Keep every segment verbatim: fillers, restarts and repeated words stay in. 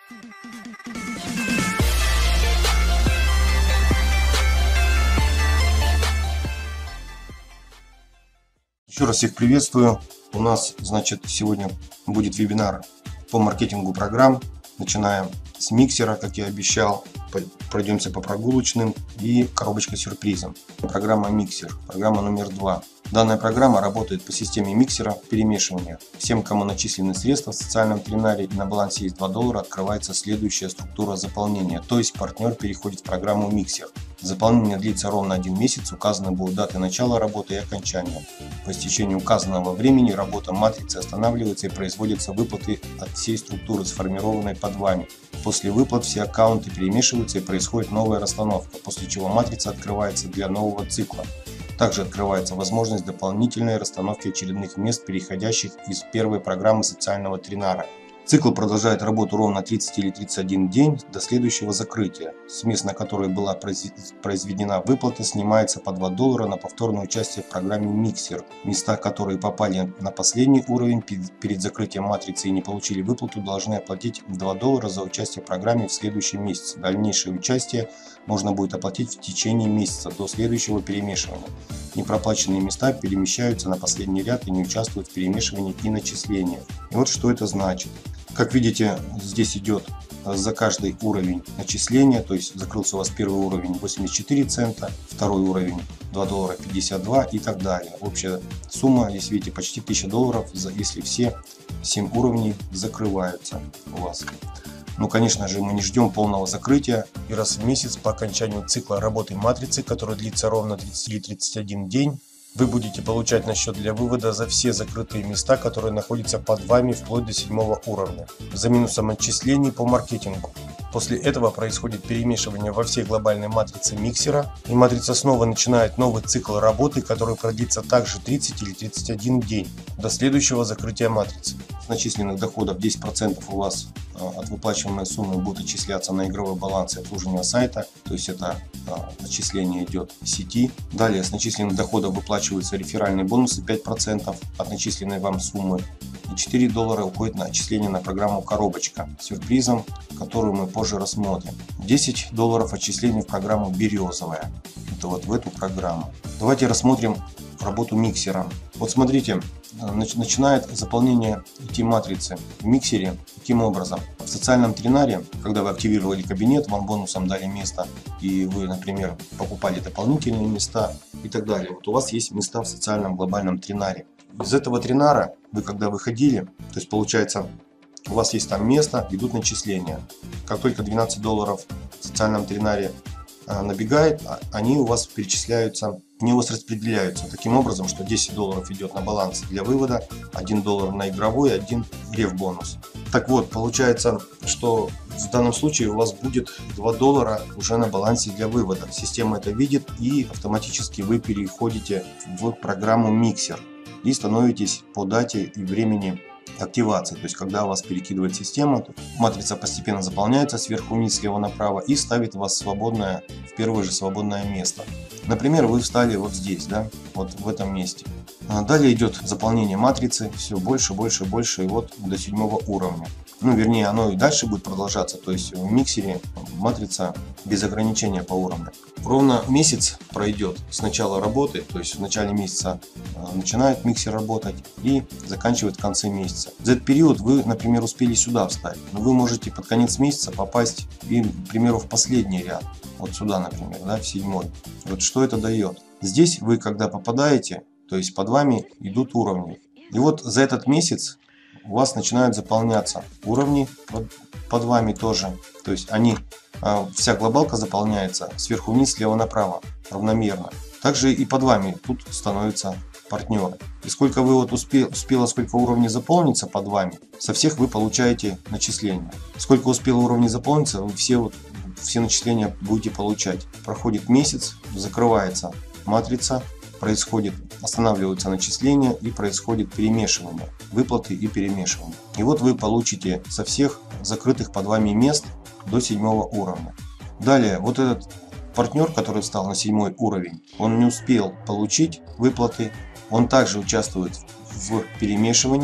Еще раз всех приветствую. У нас, значит, сегодня будет вебинар по маркетингу программ. Начинаем с миксера, как я обещал. Пройдемся по прогулочным и коробочка с сюрпризом. Программа миксер, программа номер два. Данная программа работает по системе миксера перемешивания. Всем, кому начислены средства в социальном тренаре и на балансе есть два доллара, открывается следующая структура заполнения, то есть партнер переходит в программу миксер. Заполнение длится ровно один месяц, указаны будут даты начала работы и окончания. По истечении указанного времени работа матрицы останавливается и производятся выплаты от всей структуры, сформированной под вами. После выплат все аккаунты перемешиваются и происходит новая расстановка, после чего матрица открывается для нового цикла. Также открывается возможность дополнительной расстановки очередных мест, переходящих из первой программы социального тренара. Цикл продолжает работу ровно тридцать или тридцать один день до следующего закрытия. С мест, на которые была произведена выплата, снимается по два доллара на повторное участие в программе миксер. Места, которые попали на последний уровень перед закрытием матрицы и не получили выплату, должны оплатить два доллара за участие в программе в следующем месяце. Дальнейшее участие можно будет оплатить в течение месяца до следующего перемешивания. Непроплаченные места перемещаются на последний ряд и не участвуют в перемешивании и начислении. И вот что это значит. Как видите, здесь идет за каждый уровень начисления, то есть закрылся у вас первый уровень восемьдесят четыре цента, второй уровень два доллара пятьдесят два и так далее. Общая сумма, здесь видите, почти тысяча долларов, если все семь уровней закрываются у вас. Ну, конечно же, мы не ждем полного закрытия, и раз в месяц по окончанию цикла работы матрицы, который длится ровно тридцать или тридцать один день, вы будете получать на счет для вывода за все закрытые места, которые находятся под вами вплоть до седьмого уровня, за минусом отчислений по маркетингу. После этого происходит перемешивание во всей глобальной матрице миксера, и матрица снова начинает новый цикл работы, который продлится также тридцать или тридцать один день до следующего закрытия матрицы. С начисленных доходов десять процентов у вас от выплачиваемой суммы будут отчисляться на игровой баланс и обслуживание сайта, то есть это начисление идет в сети. Далее с начисленных доходов выплачиваются реферальные бонусы пять процентов от начисленной вам суммы. И четыре доллара уходит на отчисление на программу коробочка с сюрпризом, которую мы позже рассмотрим. десять долларов отчислений в программу березовая. Это вот в эту программу. Давайте рассмотрим работу миксера. Вот смотрите, начинает заполнение идти матрицы в миксере таким образом. В социальном тренаре, когда вы активировали кабинет, вам бонусом дали место, и вы, например, покупали дополнительные места и так далее. Вот у вас есть места в социальном глобальном тренаре. Из этого тренара вы, когда выходили, то есть получается, у вас есть там место, идут начисления. Как только двенадцать долларов в социальном тренаре набегает, они у вас перечисляются, они у вас распределяются таким образом, что десять долларов идет на баланс для вывода, один доллар на игровой, один реф бонус. Так вот, получается, что в данном случае у вас будет два доллара уже на балансе для вывода. Система это видит, и автоматически вы переходите в программу миксер и становитесь по дате и времени активации. То есть когда вас перекидывает система, матрица постепенно заполняется сверху вниз, слева направо и ставит вас свободное, в первое же свободное место. Например, вы встали вот здесь, да, вот в этом месте. Далее идет заполнение матрицы, все больше, больше, больше, и вот до седьмого уровня. Ну, вернее, оно и дальше будет продолжаться, то есть в миксере матрица без ограничения по уровню. Ровно месяц пройдет с начала работы, то есть в начале месяца начинает миксер работать и заканчивает в конце месяца. За этот период вы, например, успели сюда встать, но вы можете под конец месяца попасть, и, к примеру, в последний ряд, вот сюда, например, да, в седьмой. Вот что это дает? Здесь вы, когда попадаете, то есть под вами идут уровни. И вот за этот месяц у вас начинают заполняться уровни под, под вами тоже. То есть они, вся глобалка заполняется сверху вниз, слева направо, равномерно. Также и под вами тут становятся партнеры. И сколько вы вот успел, успело, сколько уровней заполнится под вами, со всех вы получаете начисления. Сколько успело уровней заполниться, вы все, вот, все начисления будете получать. Проходит месяц, закрывается матрица, происходит, останавливаются начисления и происходит перемешивание, выплаты и перемешивание. И вот вы получите со всех закрытых под вами мест до седьмого уровня. Далее, вот этот партнер, который встал на седьмой уровень, он не успел получить выплаты, он также участвует в перемешивании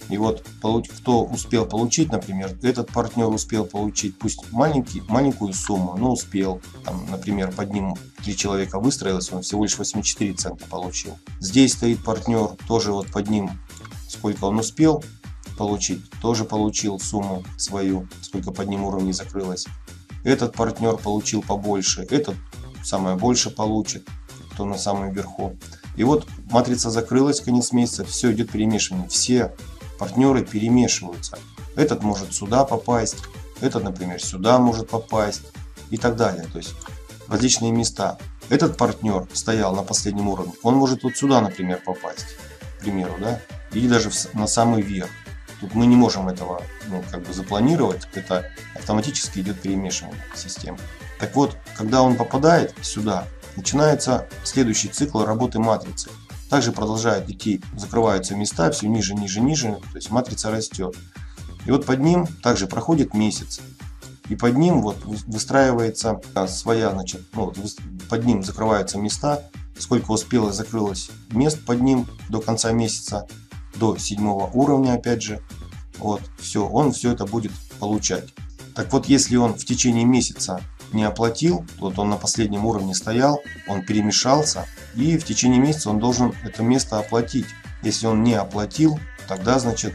И вот кто успел получить, например, этот партнер успел получить, пусть маленький, маленькую сумму, но успел. Там, например, под ним три человека выстроилось, он всего лишь восемьдесят четыре цента получил. Здесь стоит партнер, тоже вот под ним, сколько он успел получить, тоже получил сумму свою, сколько под ним уровней закрылось. Этот партнер получил побольше, этот самое больше получит, кто на самом верху. И вот матрица закрылась, конец месяца, все идет перемешивание, все партнеры перемешиваются. Этот может сюда попасть, этот, например, сюда может попасть и так далее. То есть различные места. Этот партнер стоял на последнем уровне, он может вот сюда, например, попасть, к примеру, да, или даже на самый верх. Тут мы не можем этого, ну, как бы запланировать, это автоматически идет перемешивание системы. Так вот, когда он попадает сюда, начинается следующий цикл работы матрицы. Также продолжает идти, закрываются места все ниже, ниже, ниже, то есть матрица растет. И вот под ним также проходит месяц. И под ним вот выстраивается своя, значит, ну, под ним закрываются места, сколько успело закрылось мест под ним до конца месяца, до седьмого уровня, опять же. Вот, все, он все это будет получать. Так вот, если он в течение месяца не оплатил, вот он на последнем уровне стоял, он перемешался, и в течение месяца он должен это место оплатить. Если он не оплатил, тогда, значит,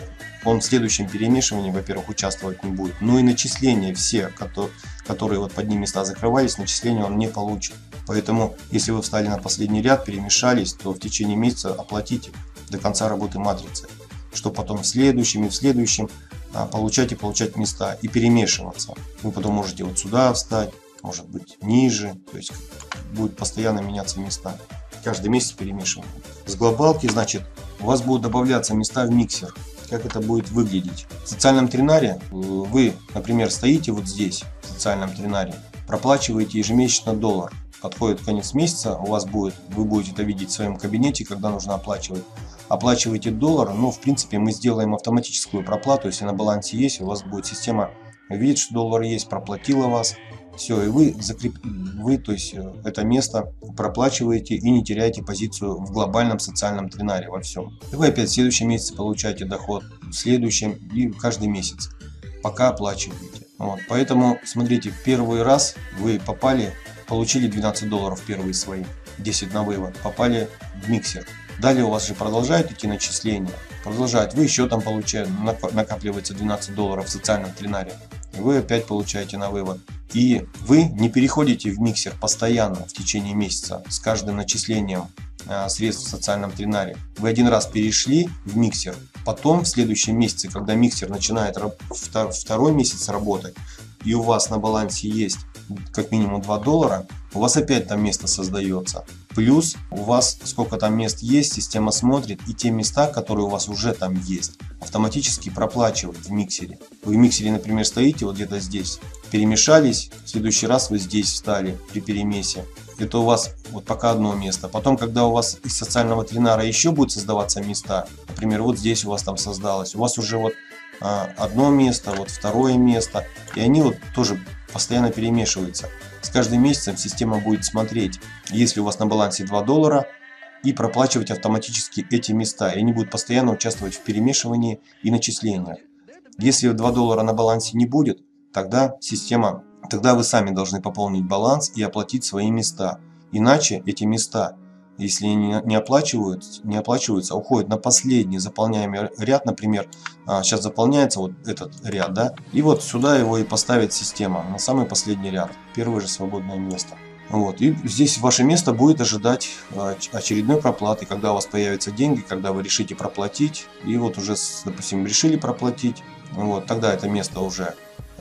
он в следующем перемешивании, во-первых, участвовать не будет. Но и начисления все, которые вот под ним места закрывались, начисления он не получит. Поэтому, если вы встали на последний ряд, перемешались, то в течение месяца оплатите до конца работы матрицы, что потом в следующем и в следующем получать и получать места и перемешиваться. Вы потом можете вот сюда встать, может быть ниже, то есть будет постоянно меняться места. Каждый месяц перемешиваем. С глобалки, значит, у вас будут добавляться места в миксер. Как это будет выглядеть? В социальном тренаре вы, например, стоите вот здесь, в социальном тренаре, проплачиваете ежемесячно доллар. Подходит конец месяца, у вас будет, вы будете это видеть в своем кабинете, когда нужно оплачивать. Оплачиваете доллар, но в принципе мы сделаем автоматическую проплату, если на балансе есть, у вас будет система видит, что доллар есть, проплатила вас, все, и вы, закреп... вы то есть это место проплачиваете и не теряете позицию в глобальном социальном тренаре во всем. И вы опять в следующем месяце получаете доход, в следующем и каждый месяц, пока оплачиваете. Вот. Поэтому смотрите, первый раз вы попали, получили двенадцать долларов первые свои, десять на вывод, попали в миксер. Далее у вас же продолжают идти начисления, продолжает, вы еще там получаете, накапливается двенадцать долларов в социальном тренаре, и вы опять получаете на вывод. И вы не переходите в миксер постоянно в течение месяца с каждым начислением а, средств в социальном тренаре. Вы один раз перешли в миксер, потом в следующем месяце, когда миксер начинает второй месяц работать, и у вас на балансе есть как минимум два доллара, у вас опять там место создается. Плюс у вас сколько там мест есть, система смотрит, и те места, которые у вас уже там есть, автоматически проплачивает в миксере. Вы в миксере, например, стоите вот где-то здесь, перемешались, в следующий раз вы здесь встали при перемесе. Это у вас вот пока одно место. Потом, когда у вас из социального тренара еще будут создаваться места, например, вот здесь у вас там создалось, у вас уже вот а, одно место, вот второе место, и они вот тоже постоянно перемешиваются. С каждым месяцем система будет смотреть, если у вас на балансе два доллара, и проплачивать автоматически эти места. И они будут постоянно участвовать в перемешивании и начислениях. Если два доллара на балансе не будет, тогда система, тогда вы сами должны пополнить баланс и оплатить свои места. Иначе эти места, если не, не, оплачиваются, не оплачиваются, уходят на последний заполняемый ряд, например, сейчас заполняется вот этот ряд, да, и вот сюда его и поставит система, на самый последний ряд, первое же свободное место. Вот, и здесь ваше место будет ожидать очередной проплаты, когда у вас появятся деньги, когда вы решите проплатить, и вот уже, допустим, решили проплатить, вот, тогда это место уже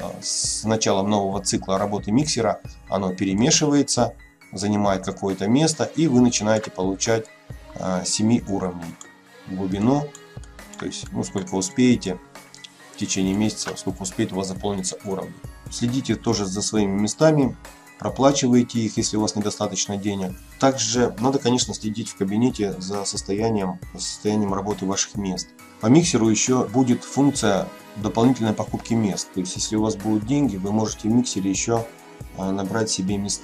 с началом нового цикла работы миксера, оно перемешивается, занимает какое-то место, и вы начинаете получать семи уровней глубину, то есть, ну, сколько успеете в течение месяца, сколько успеет у вас заполниться уровень. Следите тоже за своими местами, проплачивайте их, если у вас недостаточно денег. Также надо, конечно, следить в кабинете за состоянием, состоянием работы ваших мест. По миксеру еще будет функция дополнительной покупки мест. То есть, если у вас будут деньги, вы можете в миксере еще набрать себе места.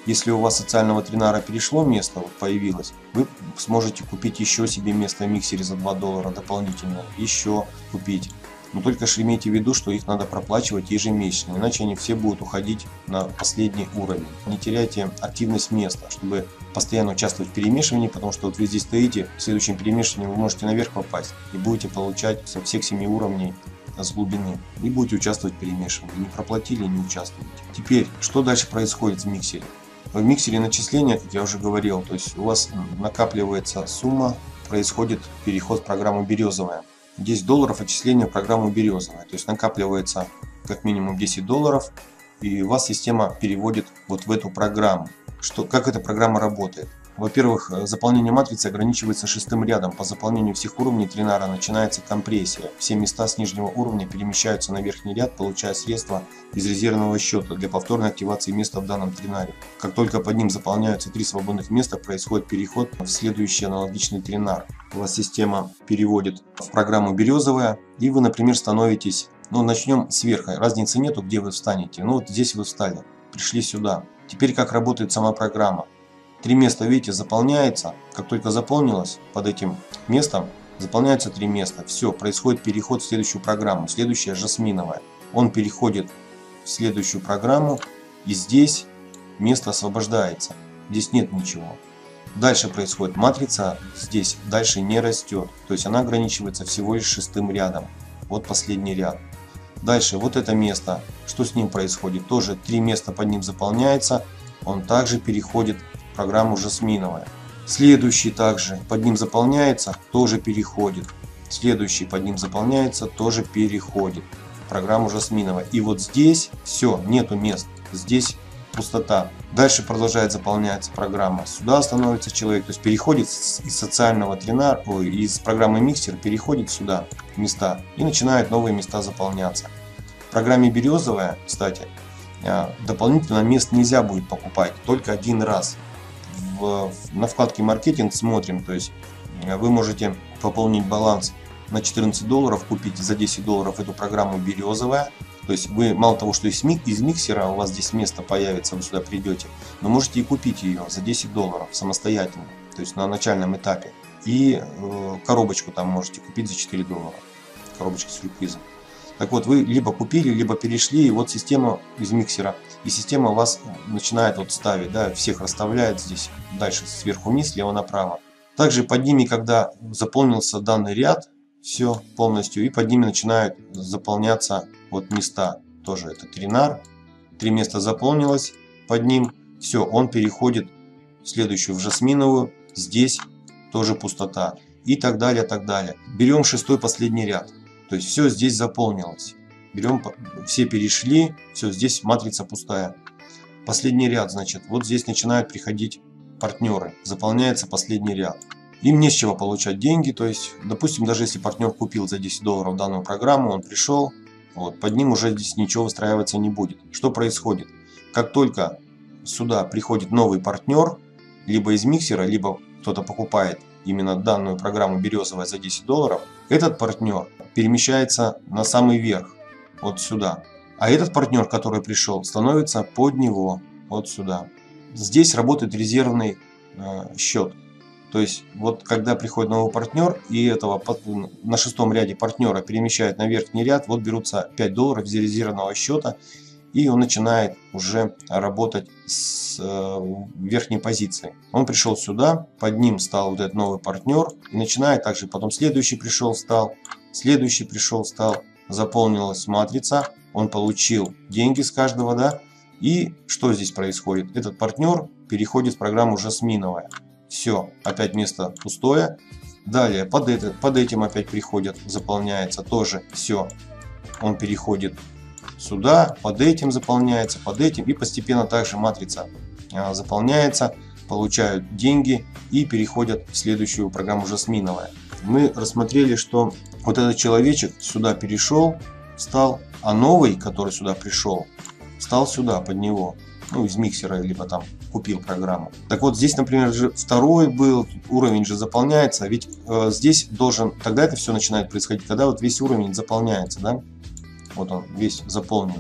Если у вас социального тринара перешло место, вот появилось, вы сможете купить еще себе место в миксере за два доллара дополнительно, еще купить. Но только же имейте в виду, что их надо проплачивать ежемесячно, иначе они все будут уходить на последний уровень. Не теряйте активность места, чтобы постоянно участвовать в перемешивании, потому что вот вы здесь стоите, в следующем перемешивании вы можете наверх попасть и будете получать со всех семи уровней с глубины. И будете участвовать в перемешивании. Не проплатили, не участвуете. Теперь, что дальше происходит в миксере? В миксере начисления, как я уже говорил, то есть у вас накапливается сумма, происходит переход в программу «Березовая». десять долларов отчисления в программу «Березовая». То есть накапливается как минимум десять долларов, и вас система переводит вот в эту программу. Что, как эта программа работает? Во-первых, заполнение матрицы ограничивается шестым рядом. По заполнению всех уровней тринара начинается компрессия. Все места с нижнего уровня перемещаются на верхний ряд, получая средства из резервного счета для повторной активации места в данном тринаре. Как только под ним заполняются три свободных места, происходит переход в следующий аналогичный тринар. У вас система переводит в программу «Березовая», и вы, например, становитесь, ну, начнем сверху, разницы нету, где вы встанете. Ну, вот здесь вы встали, пришли сюда. Теперь как работает сама программа? Три места, видите, заполняется. Как только заполнилось под этим местом, заполняются три места. Все, происходит переход в следующую программу. Следующая жасминовая. Он переходит в следующую программу, и здесь место освобождается. Здесь нет ничего. Дальше происходит матрица, здесь дальше не растет. То есть она ограничивается всего лишь шестым рядом. Вот последний ряд. Дальше вот это место. Что с ним происходит? Тоже три места под ним заполняется. Он также переходит в программу жасминовая. Следующий также под ним заполняется, тоже переходит. Следующий под ним заполняется, тоже переходит в программу жасминовая. И вот здесь все, нету мест. Здесь пустота. Дальше продолжает заполняться программа. Сюда становится человек, то есть переходит из социального тринара, ой, из программы миксер, переходит сюда места и начинает новые места заполняться. В программе «Березовая», кстати, дополнительно мест нельзя будет покупать, только один раз. В, на вкладке «Маркетинг» смотрим, то есть вы можете пополнить баланс на четырнадцать долларов, купить за десять долларов эту программу «Березовая». То есть вы мало того, что из, мик, из миксера у вас здесь место появится, вы сюда придете, но можете и купить ее за десять долларов самостоятельно, то есть на начальном этапе. И э, коробочку там можете купить за четыре доллара, коробочка с сюрпризом. Так вот, вы либо купили, либо перешли, и вот система из миксера, и система вас начинает вот ставить, да, всех расставляет здесь, дальше сверху вниз, слева направо. Также под ними, когда заполнился данный ряд, все полностью, и под ними начинают заполняться вот места. Тоже это тринар, три места заполнилось под ним, все, он переходит в следующую, в жасминовую, здесь тоже пустота, и так далее, так далее. Берем шестой последний ряд. То есть все здесь заполнилось. Берем, все перешли, все, здесь матрица пустая. Последний ряд, значит, вот здесь начинают приходить партнеры. Заполняется последний ряд. Им не с чего получать деньги. То есть, допустим, даже если партнер купил за десять долларов данную программу, он пришел, вот, под ним уже здесь ничего выстраиваться не будет. Что происходит? Как только сюда приходит новый партнер, либо из миксера, либо кто-то покупает именно данную программу «Березовая» за десять долларов, этот партнер перемещается на самый верх, вот сюда. А этот партнер, который пришел, становится под него, вот сюда. Здесь работает резервный э, счет. То есть, вот когда приходит новый партнер, и этого на шестом ряде партнера перемещают на верхний ряд, вот берутся пять долларов из резервного счета, и он начинает уже работать с э, верхней позиции. Он пришел сюда, под ним стал вот этот новый партнер, и начинает также, потом следующий пришел, стал, следующий пришел, стал, заполнилась матрица, он получил деньги с каждого, да, и что здесь происходит? Этот партнер переходит в программу жасминовая. Все, опять место пустое. Далее под, это, под этим опять приходят, заполняется тоже все, он переходит сюда, под этим заполняется, под этим, и постепенно также матрица а, заполняется, получают деньги и переходят в следующую программу жасминовая. Мы рассмотрели, что вот этот человечек сюда перешел, встал, а новый, который сюда пришел, встал сюда под него, ну, из миксера, либо там купил программу. Так вот, здесь, например, же второй был, уровень же заполняется, ведь э, здесь должен, тогда это все начинает происходить, когда вот весь уровень заполняется, да, вот он весь заполненный. И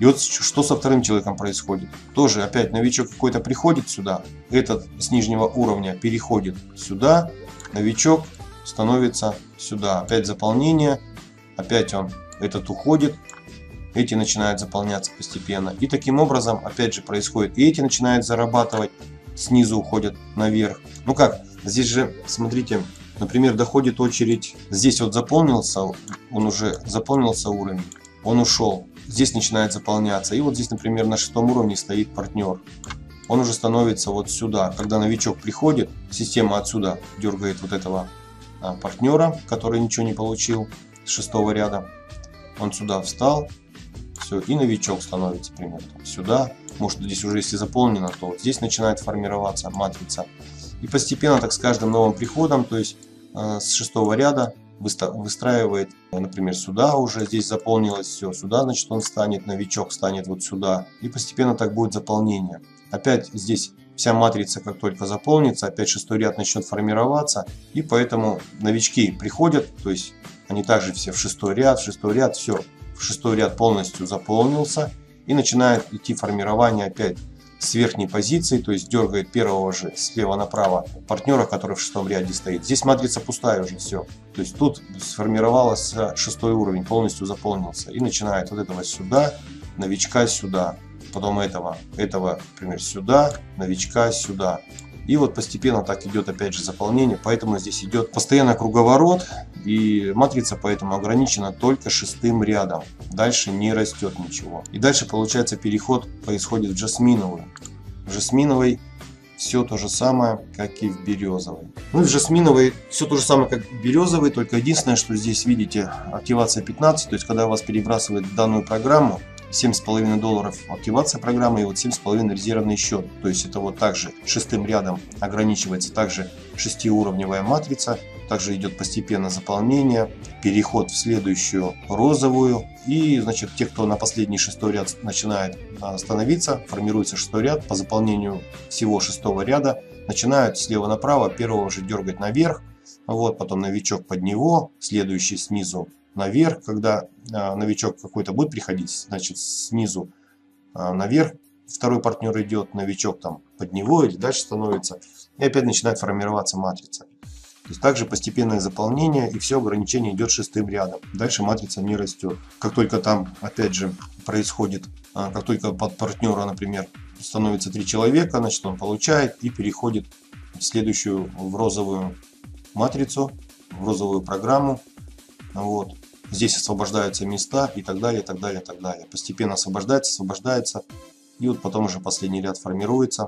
И вот что со вторым человеком происходит. Тоже опять новичок какой-то приходит сюда, этот с нижнего уровня переходит сюда, новичок становится сюда. Опять заполнение, опять он, этот уходит, эти начинают заполняться постепенно. И таким образом опять же происходит. И эти начинают зарабатывать, снизу уходят наверх. Ну как, здесь же, смотрите, например, доходит очередь, здесь вот заполнился, он уже заполнился уровень, он ушел. Здесь начинает заполняться. И вот здесь, например, на шестом уровне стоит партнер. Он уже становится вот сюда. Когда новичок приходит, система отсюда дергает вот этого а, партнера, который ничего не получил с шестого ряда. Он сюда встал. Все, и новичок становится примерно сюда. Может, здесь уже если заполнено, то вот здесь начинает формироваться матрица. И постепенно, так с каждым новым приходом, то есть э, с шестого ряда выстраивает, например, сюда уже здесь заполнилось все, сюда, значит, он станет, новичок станет вот сюда. И постепенно так будет заполнение. Опять здесь вся матрица, как только заполнится, опять шестой ряд начнет формироваться. И поэтому новички приходят, то есть они также все в шестой ряд, в шестой ряд, все. В шестой ряд полностью заполнился. И начинает идти формирование опять с верхней позиции, то есть дергает первого же слева направо партнера, который в шестом ряде стоит. Здесь матрица пустая уже, все. То есть тут сформировался шестой уровень, полностью заполнился. И начинает вот этого сюда, новичка сюда, потом этого, этого, например, сюда, новичка сюда. И вот постепенно так идет опять же заполнение, поэтому здесь идет постоянно круговорот, и матрица поэтому ограничена только шестым рядом. Дальше не растет ничего. И дальше получается переход происходит в жасминовую. В жасминовой все то же самое, как и в березовой. Ну и в жасминовой все то же самое, как в березовой, только единственное, что здесь видите активация пятнадцать, то есть когда вас перебрасывает в данную программу, семь с половиной долларов активация программы и вот семь с половиной резервный счет. То есть это вот также шестым рядом ограничивается также шестиуровневая матрица. Также идет постепенно заполнение, переход в следующую розовую. И значит те, кто на последний шестой ряд начинает становиться, формируется шестой ряд по заполнению всего шестого ряда, начинают слева направо первого же дергать наверх. Вот, потом новичок под него, следующий снизу наверх, когда а, новичок какой-то будет приходить, значит снизу а, наверх второй партнер идет, новичок там под него или дальше становится, и опять начинает формироваться матрица. То есть также постепенное заполнение, и все ограничение идет шестым рядом. Дальше матрица не растет. Как только там опять же происходит, а, как только под партнера, например, становится три человека, значит он получает и переходит в следующую, в розовую матрицу, в розовую программу. Вот. Здесь освобождаются места и так далее, и так далее, и так далее. Постепенно освобождается, освобождается. И вот потом уже последний ряд формируется.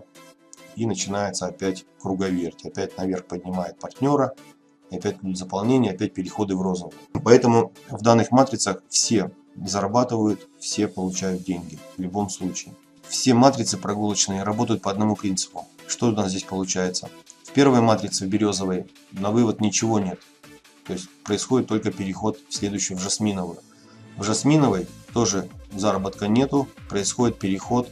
И начинается опять круговерть. Опять наверх поднимает партнера. И опять заполнение, опять переходы в розовую. Поэтому в данных матрицах все зарабатывают, все получают деньги. В любом случае. Все матрицы прогулочные работают по одному принципу. Что у нас здесь получается? В первой матрице, в березовой, на вывод ничего нет. То есть происходит только переход в следующую, в жасминовую. В жасминовой тоже заработка нету, происходит переход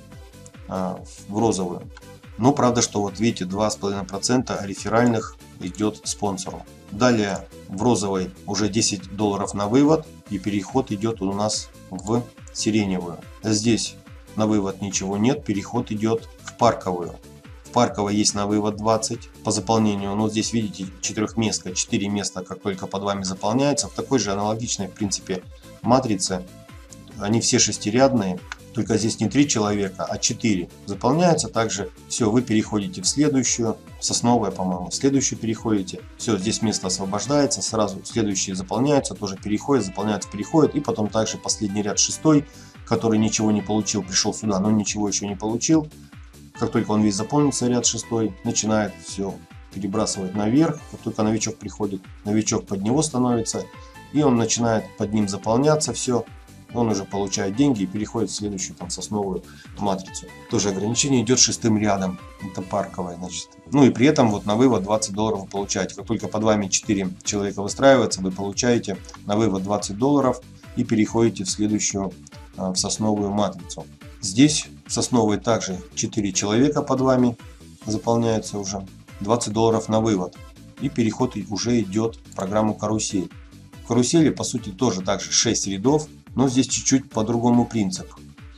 а, в розовую. Но правда, что вот видите, два с половиной процента реферальных идет спонсору. Далее в розовой уже десять долларов на вывод, и переход идет у нас в сиреневую. Здесь на вывод ничего нет, переход идет в парковую. Парковая есть на вывод двадцать по заполнению, но здесь видите четырехместка, четыре места как только под вами заполняется. В такой же аналогичной в принципе матрице, они все шестирядные, только здесь не три человека, а четыре заполняются. Также все, вы переходите в следующую, сосновая, по-моему, в следующую переходите, все, здесь место освобождается, сразу следующие заполняются, тоже переходят, заполняются, переходят, и потом также последний ряд шестой, который ничего не получил, пришел сюда, но ничего еще не получил. Как только он весь заполнится, ряд шестой, начинает все перебрасывать наверх. Как только новичок приходит, новичок под него становится, и он начинает под ним заполняться все. Он уже получает деньги и переходит в следующую там сосновую матрицу. Тоже ограничение идет шестым рядом. Это парковая, значит. Ну и при этом вот на вывод двадцать долларов вы получаете. Как только под вами четыре человека выстраивается, вы получаете на вывод двадцать долларов и переходите в следующую, в сосновую матрицу. Здесь в сосновой также четыре человека под вами заполняется уже, двадцать долларов на вывод. И переход уже идет в программу карусель. В карусели по сути тоже также шесть рядов, но здесь чуть-чуть по другому принципу.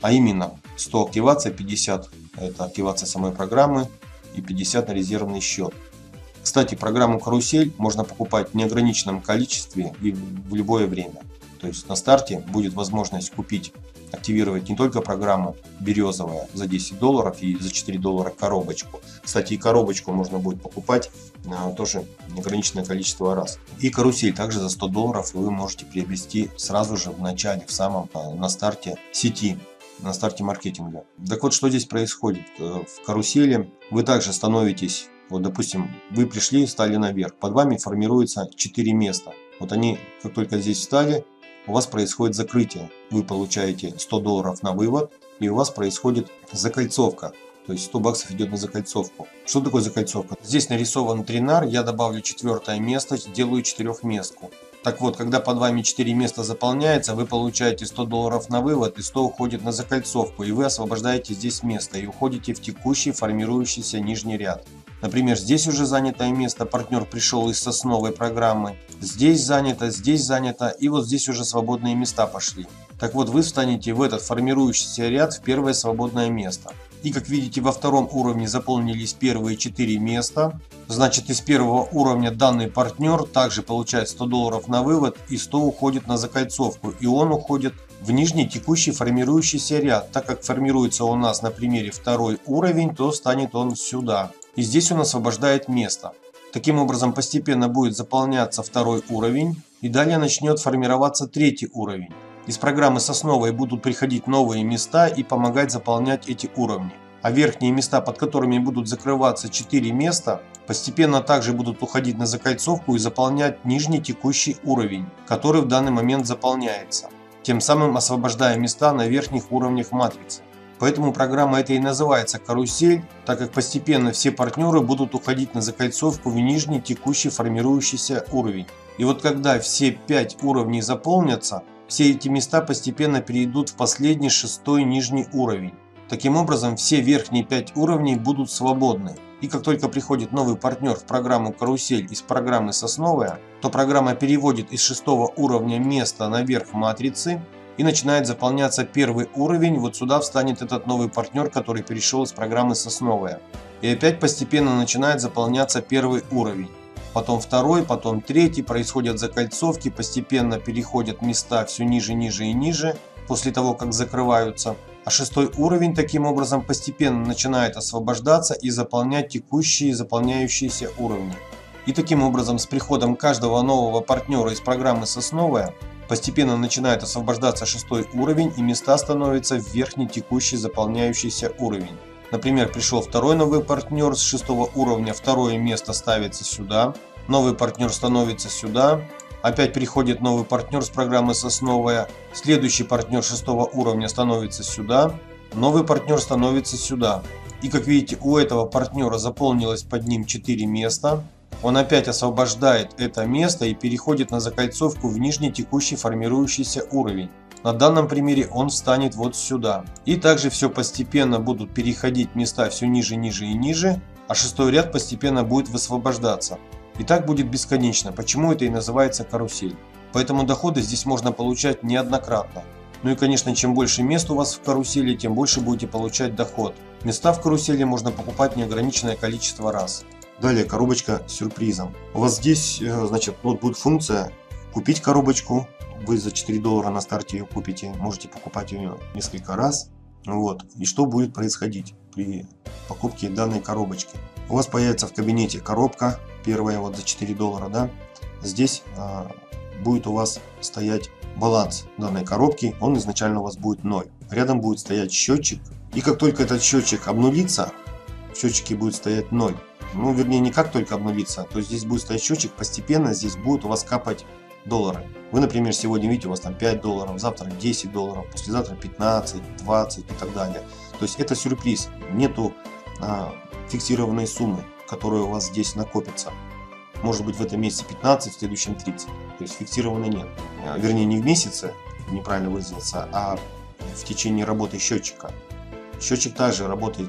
А именно сто активация, пятьдесят это активация самой программы и пятьдесят на резервный счет. Кстати, программу «Карусель» можно покупать в неограниченном количестве и в любое время. То есть на старте будет возможность купить, активировать не только программу «Березовая» за десять долларов и за четыре доллара коробочку. Кстати, и коробочку можно будет покупать а, тоже неограниченное количество раз. И «Карусель» также за сто долларов вы можете приобрести сразу же в начале, в самом на старте сети, на старте маркетинга. Так вот, что здесь происходит? В «Карусели» вы также становитесь, вот допустим, вы пришли, стали наверх, под вами формируется четыре места. Вот они, как только здесь встали, у вас происходит закрытие. Вы получаете сто долларов на вывод, и у вас происходит закольцовка. То есть сто баксов идет на закольцовку. Что такое закольцовка? Здесь нарисован тринар, я добавлю четвертое место, сделаю четырехместку. Так вот, когда под вами четыре места заполняется, вы получаете сто долларов на вывод, и сто уходит на закольцовку, и вы освобождаете здесь место и уходите в текущий формирующийся нижний ряд. Например, здесь уже занятое место, партнер пришел из сосновой программы, здесь занято, здесь занято, и вот здесь уже свободные места пошли. Так вот, вы встанете в этот формирующийся ряд в первое свободное место. И как видите, во втором уровне заполнились первые четыре места. Значит, из первого уровня данный партнер также получает сто долларов на вывод, и сто уходит на закольцовку, и он уходит в нижний текущий формирующийся ряд. Так как формируется у нас на примере второй уровень, то станет он сюда. И здесь он освобождает место. Таким образом, постепенно будет заполняться второй уровень, и далее начнет формироваться третий уровень. Из программы «Сосновой» будут приходить новые места и помогать заполнять эти уровни. А верхние места, под которыми будут закрываться четыре места, постепенно также будут уходить на закольцовку и заполнять нижний текущий уровень, который в данный момент заполняется, тем самым освобождая места на верхних уровнях матрицы. Поэтому программа эта и называется «Карусель», так как постепенно все партнеры будут уходить на закольцовку в нижний текущий формирующийся уровень. И вот когда все пять уровней заполнятся, все эти места постепенно перейдут в последний шестой нижний уровень. Таким образом, все верхние пять уровней будут свободны. И как только приходит новый партнер в программу «Карусель» из программы «Сосновая», то программа переводит из шестого уровня место наверх матрицы и начинает заполняться первый уровень. Вот сюда встанет этот новый партнер, который перешел из программы «Сосновая». И опять постепенно начинает заполняться первый уровень. Потом второй, потом третий, происходят закольцовки, постепенно переходят места все ниже, ниже и ниже, после того, как закрываются. А шестой уровень таким образом постепенно начинает освобождаться и заполнять текущие заполняющиеся уровни. И таким образом с приходом каждого нового партнера из программы «Сосновая» постепенно начинает освобождаться шестой уровень, и места становятся в верхний текущий заполняющийся уровень. Например, пришел второй новый партнер с шестого уровня, второе место ставится сюда, новый партнер становится сюда, опять приходит новый партнер с программы «Сосновая», следующий партнер шестого уровня становится сюда, новый партнер становится сюда. И как видите, у этого партнера заполнилось под ним четыре места, он опять освобождает это место и переходит на закольцовку в нижний текущий формирующийся уровень. На данном примере он встанет вот сюда. И также все постепенно будут переходить места все ниже, ниже и ниже, а шестой ряд постепенно будет высвобождаться. И так будет бесконечно, почему это и называется «Карусель». Поэтому доходы здесь можно получать неоднократно. Ну и конечно, чем больше мест у вас в карусели, тем больше будете получать доход. Места в карусели можно покупать неограниченное количество раз. Далее коробочка с сюрпризом. У вас здесь, значит, вот будет функция купить коробочку. Вы за четыре доллара на старте ее купите, можете покупать ее несколько раз. Вот. И что будет происходить при покупке данной коробочки? У вас появится в кабинете коробка, первая вот за четыре доллара, да. Здесь а, будет у вас стоять баланс данной коробки, он изначально у вас будет ноль. Рядом будет стоять счетчик, и как только этот счетчик обнулится, в счетчике будет стоять ноль. Ну, вернее, не как только обнулится, то здесь будет стоять счетчик, постепенно здесь будет у вас капать доллары. Вы, например, сегодня видите, у вас там пять долларов, завтра десять долларов, послезавтра пятнадцать, двадцать и так далее. То есть это сюрприз, нету а, фиксированной суммы, которая у вас здесь накопится. Может быть в этом месяце пятнадцать, в следующем тридцать. То есть фиксированной нет. Вернее, не в месяце, неправильно выразился, а в течение работы счетчика. Счетчик также работает,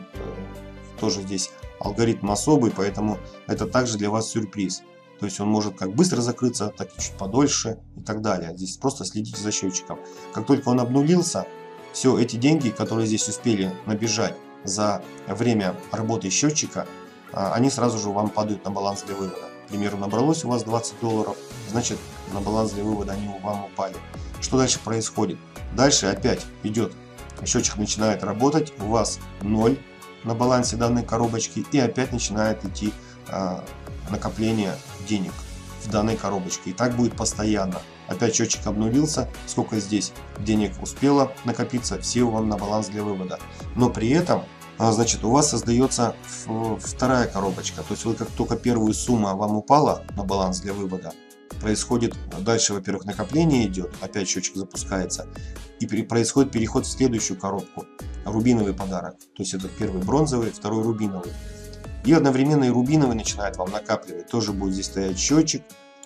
тоже здесь алгоритм особый, поэтому это также для вас сюрприз. То есть он может как быстро закрыться, так и чуть подольше и так далее. Здесь просто следите за счетчиком. Как только он обнулился, все эти деньги, которые здесь успели набежать за время работы счетчика, они сразу же вам падают на баланс для вывода. К примеру, набралось у вас двадцать долларов, значит на баланс для вывода они вам упали. Что дальше происходит? Дальше опять идет, счетчик начинает работать, у вас ноль на балансе данной коробочки, и опять начинает идти а, накопление денег в данной коробочке. И так будет постоянно. Опять счетчик обнулился, сколько здесь денег успело накопиться, все вам на баланс для вывода. Но при этом, значит, у вас создается вторая коробочка. То есть вы как только первую сумму вам упала на баланс для вывода, происходит дальше, во-первых, накопление идет, опять счетчик запускается, и происходит переход в следующую коробку, рубиновый подарок. То есть это первый бронзовый, второй рубиновый. И одновременно и рубиновый начинает вам накапливать. Тоже будет здесь стоять счетчик.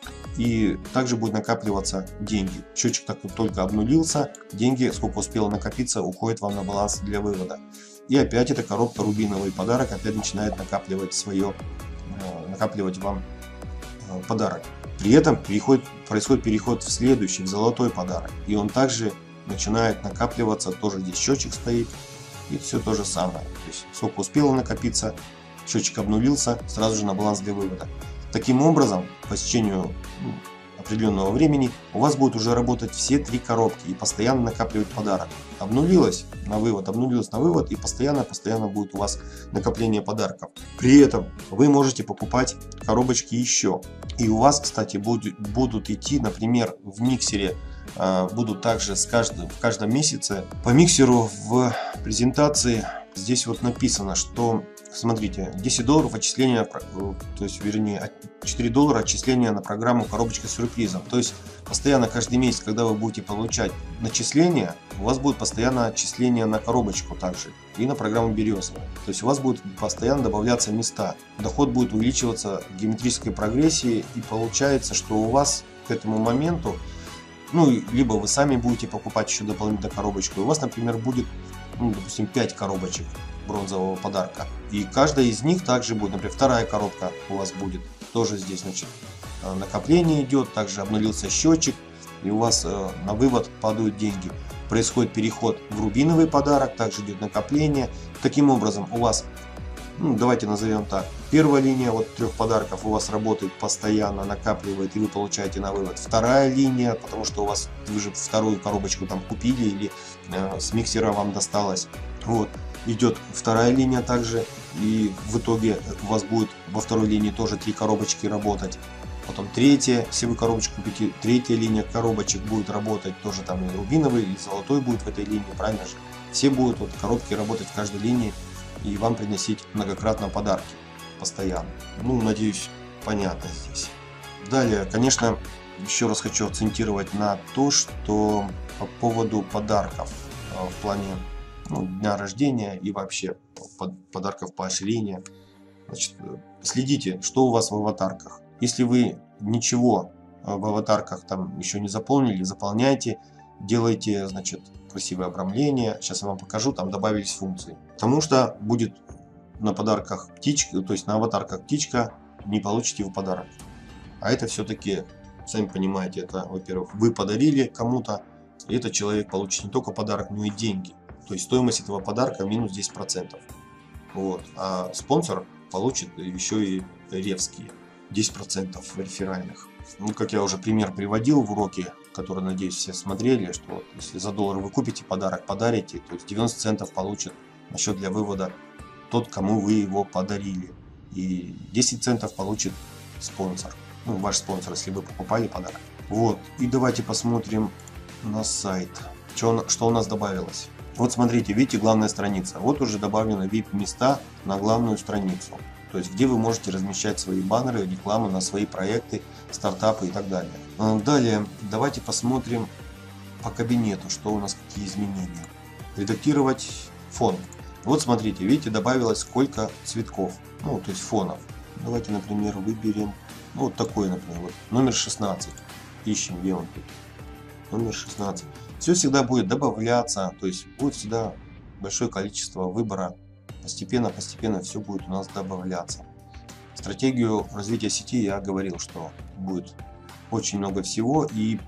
И также будет накапливаться деньги. Счетчик так только обнулился, деньги, сколько успело накопиться, уходит вам на баланс для вывода. И опять эта коробка рубиновый подарок опять начинает накапливать свое, накапливать вам подарок. При этом переход, происходит переход в следующий, в золотой подарок. И он также начинает накапливаться, тоже здесь счетчик стоит. И все то же самое. То есть сколько успело накопиться, счетчик обнулился, сразу же на баланс для вывода. Таким образом, по течению ну, определенного времени у вас будут уже работать все три коробки и постоянно накапливать подарок. Обнулилось на вывод, обнулилось на вывод, и постоянно-постоянно будет у вас накопление подарков. При этом вы можете покупать коробочки еще. И у вас, кстати, будут, будут идти, например, в миксере, э, будут также с каждым, в каждом месяце по миксеру в презентации здесь вот написано, что... Смотрите, десять долларов отчисления, то есть, вернее, четыре доллара отчисления на программу коробочка с сюрпризом. То есть, постоянно каждый месяц, когда вы будете получать начисления, у вас будет постоянно отчисление на коробочку также и на программу Березовая. То есть, у вас будут постоянно добавляться места. Доход будет увеличиваться в геометрической прогрессии, и получается, что у вас к этому моменту, ну, либо вы сами будете покупать еще дополнительную коробочку, и у вас, например, будет, ну, допустим, пять коробочек бронзового подарка, и каждая из них также будет, например, вторая коробка у вас будет тоже здесь, значит, накопление идет, также обнулился счетчик, и у вас на вывод падают деньги. Происходит переход в рубиновый подарок, также идет накопление. Таким образом у вас, ну, давайте назовем так, первая линия вот трех подарков у вас работает постоянно, накапливает, и вы получаете на вывод. Вторая линия, потому что у вас, вы же вторую коробочку там купили, или э, с миксера вам досталось, вот. Идет вторая линия также, и в итоге у вас будет во второй линии тоже три коробочки работать. Потом третья, если вы коробочку купите, третья линия коробочек будет работать, тоже там и рубиновый, и золотой будет в этой линии, правильно же? Все будут вот коробки работать в каждой линии и вам приносить многократно подарки постоянно. Ну, надеюсь, понятно здесь. Далее, конечно, еще раз хочу акцентировать на то, что по поводу подарков в плане, ну, дня рождения и вообще подарков поощрения. Значит, следите, что у вас в аватарках. Если вы ничего в аватарках там еще не заполнили, заполняйте, делайте, значит, красивое обрамление. Сейчас я вам покажу, там добавились функции. Потому что будет на подарках птичка, то есть на аватарках птичка, не получите вы подарок. А это все-таки, сами понимаете, это, во-первых, вы подарили кому-то, и этот человек получит не только подарок, но и деньги. То есть стоимость этого подарка минус десять процентов. Вот. А спонсор получит еще и ревские десять процентов реферальных. Ну, как я уже пример приводил в уроке, который, надеюсь, все смотрели, что вот, если за доллар вы купите подарок, подарите, то есть девяносто центов получит на счет для вывода тот, кому вы его подарили. И десять центов получит спонсор. Ну, ваш спонсор, если вы покупали подарок. Вот. И давайте посмотрим на сайт. Что, что у нас добавилось. Вот смотрите, видите, главная страница. Вот уже добавлены ви ай пи-места на главную страницу. То есть, где вы можете размещать свои баннеры, рекламу на свои проекты, стартапы и так далее. Далее, давайте посмотрим по кабинету, что у нас, какие изменения. Редактировать фон. Вот смотрите, видите, добавилось сколько цветков, ну, то есть фонов. Давайте, например, выберем, ну, вот такой, например, вот, номер шестнадцать. Ищем, где он тут. Номер шестнадцать. Все всегда будет добавляться, то есть будет всегда большое количество выбора. Постепенно, постепенно все будет у нас добавляться. Стратегию развития сети я говорил, что будет очень много всего, и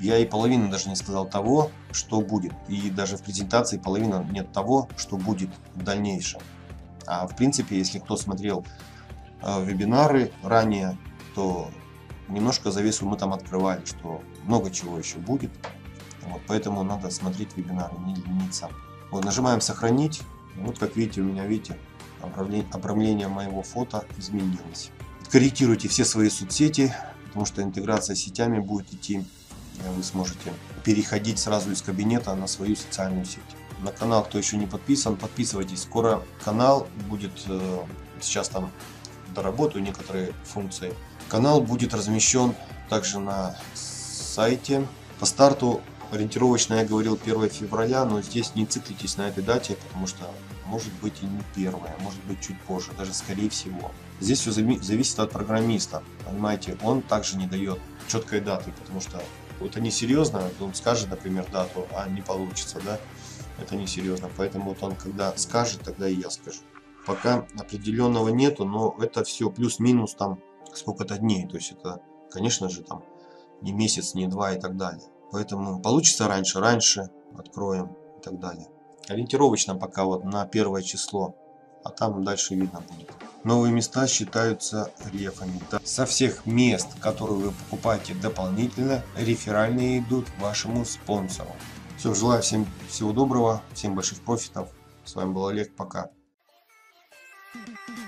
Я и половины даже не сказал того, что будет. И даже в презентации половина нет того, что будет в дальнейшем. А в принципе, если кто смотрел э, вебинары ранее, то немножко завесу мы там открывали, что много чего еще будет. Вот, поэтому надо смотреть вебинары, не лениться. Вот, нажимаем сохранить. Вот как видите, у меня, видите, обрамление, обрамление моего фото изменилось. Корректируйте все свои соцсети, потому что интеграция с сетями будет идти. Вы сможете переходить сразу из кабинета на свою социальную сеть. На канал, кто еще не подписан, подписывайтесь. Скоро канал будет, сейчас там доработаю некоторые функции. Канал будет размещен также на сайте. По старту ориентировочно я говорил первое февраля, но здесь не циклитесь на этой дате, потому что может быть и не первое, может быть чуть позже, даже скорее всего. Здесь все зависит от программиста, понимаете, он также не дает четкой даты, потому что это не серьезно, он скажет, например, дату, а не получится, да, это не серьезно, поэтому вот он когда скажет, тогда и я скажу. Пока определенного нету, но это все плюс-минус там сколько-то дней, то есть это, конечно же, там не месяц, не два и так далее. Поэтому получится раньше, раньше откроем и так далее. Ориентировочно пока вот на первое число, а там дальше видно будет. Новые места считаются рефами. Со всех мест, которые вы покупаете дополнительно, реферальные идут вашему спонсору. Все, желаю всем всего доброго, всем больших профитов. С вами был Олег, пока.